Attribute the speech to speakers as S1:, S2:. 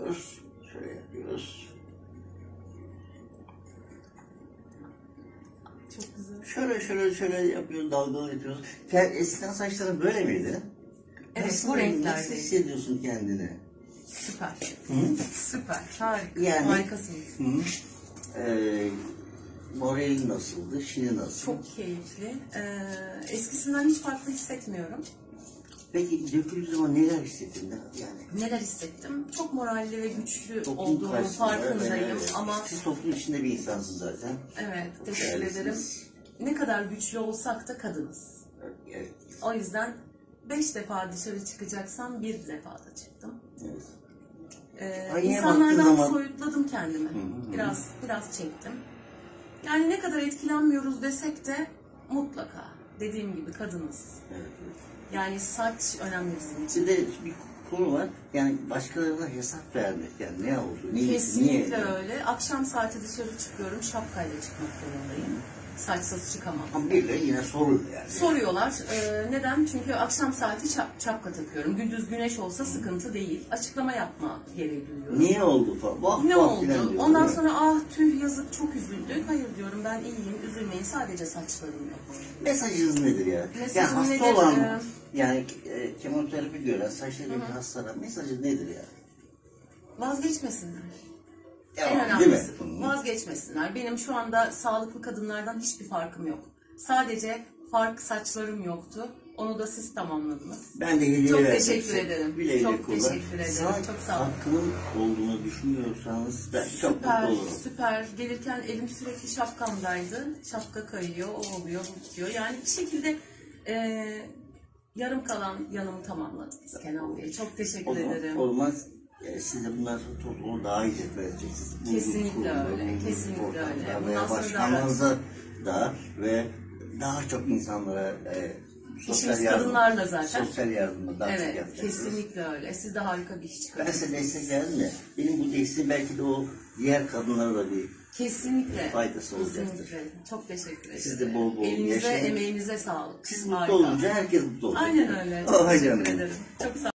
S1: yapıyoruz. Şöyle yapıyoruz.
S2: Çok güzel.
S1: Şöyle yapıyoruz, dalgalı yapıyoruz. Eskiden saçların böyle miydi?
S2: Evet, bu renklerdeydi.
S1: Nasıl hissediyorsun kendini?
S2: Süper.
S1: Hı?
S2: Süper. Harika.
S1: Yani,
S2: harikasınız.
S1: Moralin nasıldı? Şimdi nasıl?
S2: Çok keyifli. Eskisinden hiç farklı hissetmiyorum.
S1: Peki döküldüğü zaman neler hissettin? Yani
S2: Neler hissettim? Çok moralli ve güçlü
S1: toplum
S2: olduğumu
S1: karşısında,
S2: farkındayım.
S1: evet.
S2: Ama
S1: Siz toplum içinde bir insansınız zaten.
S2: evet,
S1: Çok
S2: teşekkür ederim.
S1: değerlisiniz.
S2: Ne kadar güçlü olsak da kadınız.
S1: Evet.
S2: O yüzden 5 defa dışarı çıkacaksam 1 defa da çıktım.
S1: Evet. Aynaya
S2: İnsanlardan
S1: baktığın zaman-
S2: soyutladım kendimi. Biraz çektim. Yani ne kadar etkilenmiyoruz desek de mutlaka dediğim gibi kadınız.
S1: Evet, evet.
S2: Yani saç önemli bizim için.
S1: Bir de bir konu var. Yani başkalarına hesap vermek. Yani ne oldu? Niye?
S2: Kesinlikle öyle. Akşam saati dışarı çıkıyorum, şapkayla çıkmak zorundayım. Saçsız çıkamam.
S1: Ama birileri yine soruyor yani.
S2: Soruyorlar. Neden? Çünkü akşam saati şapka takıyorum. Gündüz güneş olsa sıkıntı değil. Açıklama yapma gereği duyuyorum.
S1: Niye oldu falan? Vah,
S2: Ne
S1: vah
S2: oldu?
S1: filan diyor,
S2: Ondan
S1: değil mi?
S2: sonra ah tüh yazık çok üzüldük. Hayır diyorum ben iyiyim, üzülmeyin sadece saçlarım yok.
S1: Mesajınız nedir ya?
S2: Mesajım
S1: Yani hasta
S2: nedir?
S1: olan, yani kemoterapi gören saçları hastalara mesajı nedir ya?
S2: Vazgeçmesinler.
S1: Devam,
S2: En
S1: değil mi?
S2: önemlisi bu. Vazgeçmesinler. Benim şu anda sağlıklı kadınlardan hiçbir farkım yok. Sadece fark saçlarım yoktu. Onu da siz tamamladınız.
S1: Ben de hediye
S2: Çok
S1: verdim.
S2: teşekkür ederim.
S1: Bile
S2: Çok
S1: kullan.
S2: teşekkür ederim.
S1: Sana
S2: Çok sağ olun.
S1: hakkının olduğunu düşünüyorsanız ben çok mutlu
S2: Süper,
S1: olurum.
S2: süper. Gelirken elim sürekli şapkamdaydı. Şapka kayıyor, o oluyor, bu bitiyor. Yani bir şekilde yarım kalan yanımı tamamladınız Kenan Bey. Çok teşekkür ederim.
S1: Olmaz. Siz de bundan sonra toplumu daha iyi edeceksiniz.
S2: Kesinlikle öyle, kesinlikle öyle. Bundan sonra
S1: başkanlarınıza da ve daha çok insanlara
S2: İşimiz kadınlarla zaten.
S1: sosyal yardımda daha çok
S2: Evet,
S1: yapacaksınız.
S2: kesinlikle öyle. Siz de harika bir iş
S1: Ben
S2: çıkarıyorsunuz.
S1: size destek verdim de benim bu desteğim belki de o diğer kadınlara da bir
S2: Kesinlikle.
S1: faydası olacaktır.
S2: Kesinlikle. Çok teşekkür ederim.
S1: Siz de bol bol
S2: Elinize,
S1: yaşayın.
S2: emeğinize sağlık.
S1: Siz mutlu
S2: Harika.
S1: olunca herkes mutlu olacak.
S2: Aynen öyle.
S1: Oh,
S2: Teşekkür
S1: canım.
S2: ederim. Çok sağ